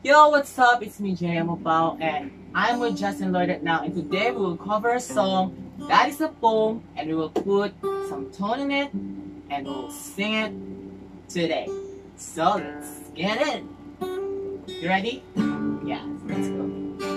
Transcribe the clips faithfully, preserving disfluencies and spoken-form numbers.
Yo, what's up? It's me, J M Opao, and I'm with Justin Lloyd right now. And today we will cover a song that is a poem, and we will put some tone in it, and we'll sing it today. So let's get it. You ready? Yeah, let's go.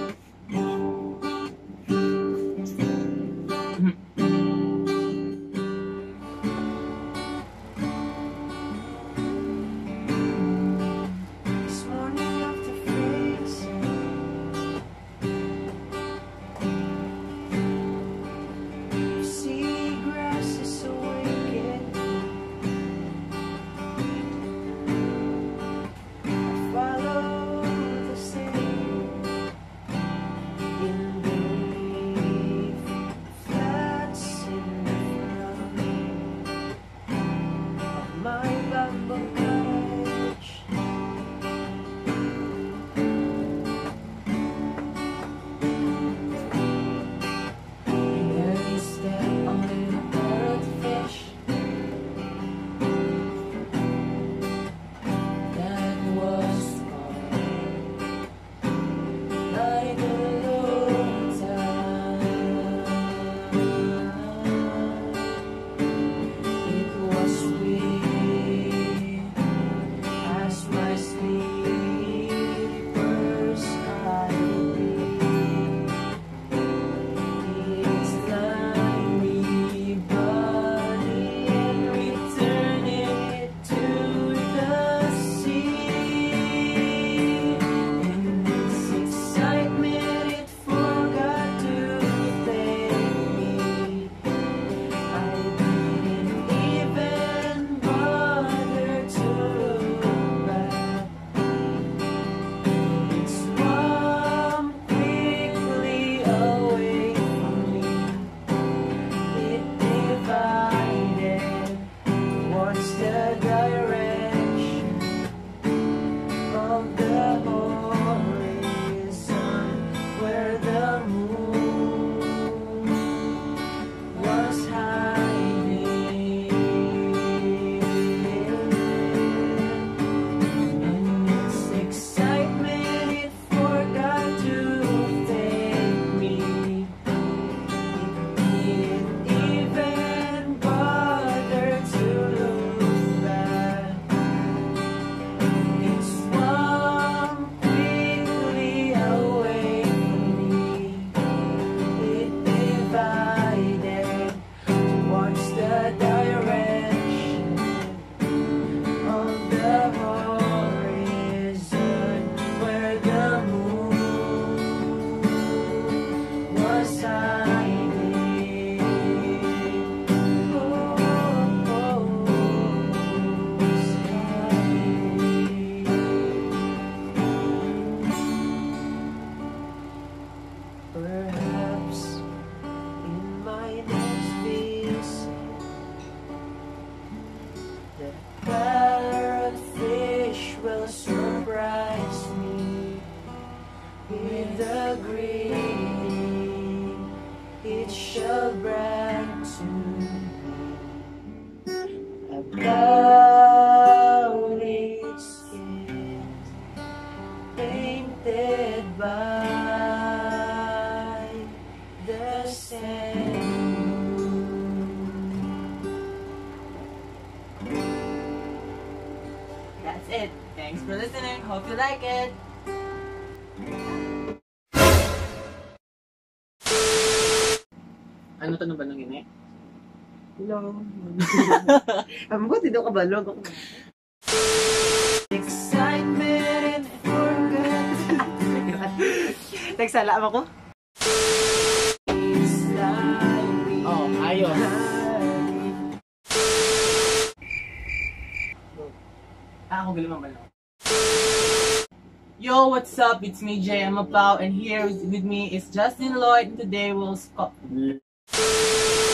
Perhaps in my next visit, the parrotfish will surprise me with a greeting it shall bring to me about its skin painted by the sand. That's it. Thanks for listening. Hope you like it. Ano to na ba nang ini? Hello. Amo ko, dito ka balog ako. Excitement for good. Nagsala mo ko? Oh, ayos. Ah, ako galing mamalaw. Yo, what's up? It's me, J M Opao, and here with me is Justin Lloyd, and today we'll sco-